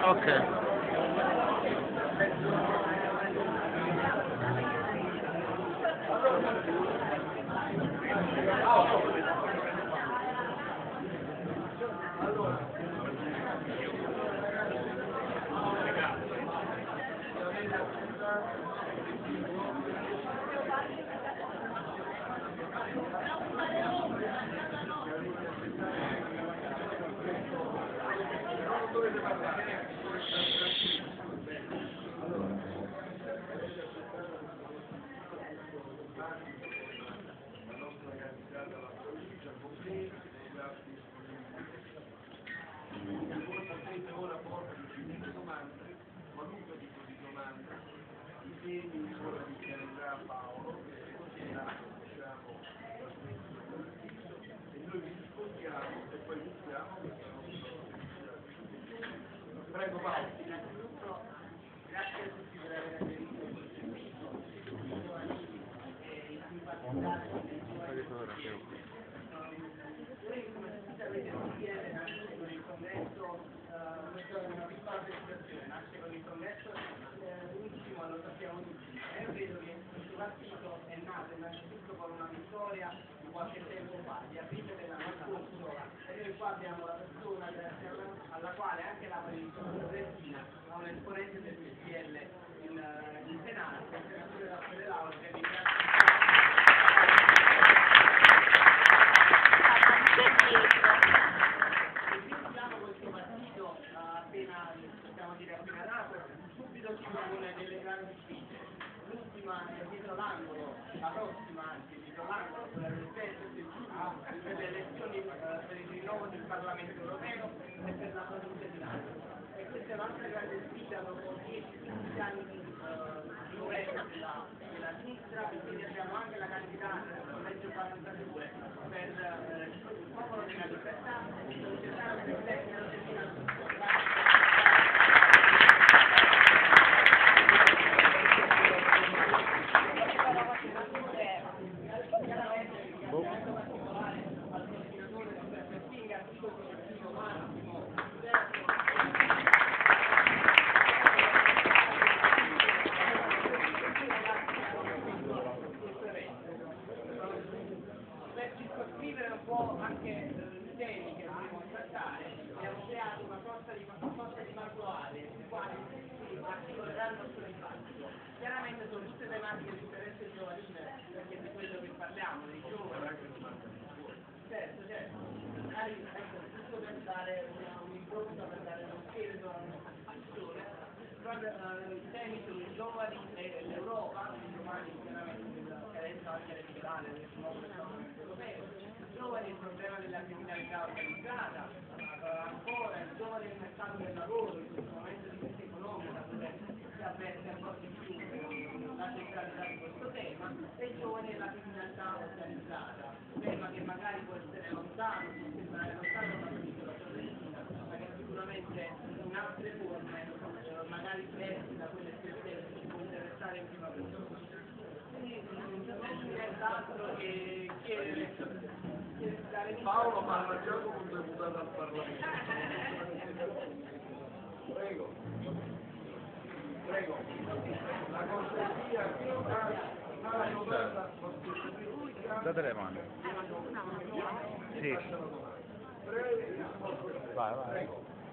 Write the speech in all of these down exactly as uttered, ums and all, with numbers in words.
Ok. qualunque tipo di domanda, i temi ora di chiarirà Paolo, che considera diciamo, la sua e noi vi rispondiamo e poi iniziamo questa nostra. Prego Paolo. Innanzitutto grazie a tutti per aver aderito a questo invito e in particolare noi come tutti avete insieme nasce con il congresso, questa è una piccola presentazione, nasce con il congresso l'ultimo, lo sappiamo tutti, e io credo che questo partito è nato innanzitutto con una vittoria di qualche tempo fa, di aprile dell'anno scorso, e noi qua abbiamo la persona grazie alla, alla quale anche la Presidente a un esponente del P C L in, in Senato, il senatore Raffaele Lauro, che ringrazio. Questo partito appena, possiamo dire appena nato, subito si pone delle grandi sfide. L'ultima è dietro l'angolo, la prossima anzi dietro l'angolo, quella del sette giugno, per le elezioni per il rinnovo del Parlamento europeo e per la salute di NATO. E questa è un'altra grande sfida dopo dieci quindici anni di uh, governo della, della sinistra, e quindi abbiamo anche la candidata del legge quarantadue per uh, il popolo della libertà, il generale presidente della per circoscrivere un po' anche i temi che dobbiamo trattare, abbiamo creato una sorta di, una sorta di manuale sui quali si articoleranno il suo dibattito. Chiaramente sono tutte tematiche di interesse giovanile, perché di quello che parliamo, dei giovani. Certo, certo. Magari, ecco, giusto per dare una, un impronta, per dare uno spirito alla nostra discussione, uh, i temi sono i giovani e l'Europa, i giovani chiaramente della carenza anche elettorale del nuovo Parlamento europeo, i giovani il problema della criminalità organizzata, uh, ancora i giovani nel mercato del lavoro, in questo momento di crisi economica dove si avverte ancora di più la centralità di questo tema, e i giovani nella criminalità organizzata, tema che magari può essere lontano, può sembrare lontano dalla piccola sorrentina, ma che sicuramente in altre forme eh, magari diverse da quelle stesse ci può interessare in prima persona. Quindi non mi resta altro che chiedere, chiedere dare Paolo parla già come un deputato al Parlamento. Prego. Prego. La cortesia alla domanda Date le mani. Sì. Vai, vai.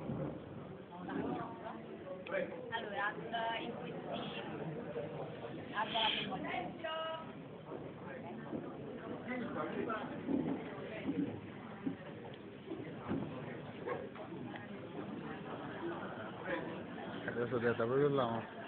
Allora, in questi alla Adesso ti apro proprio là.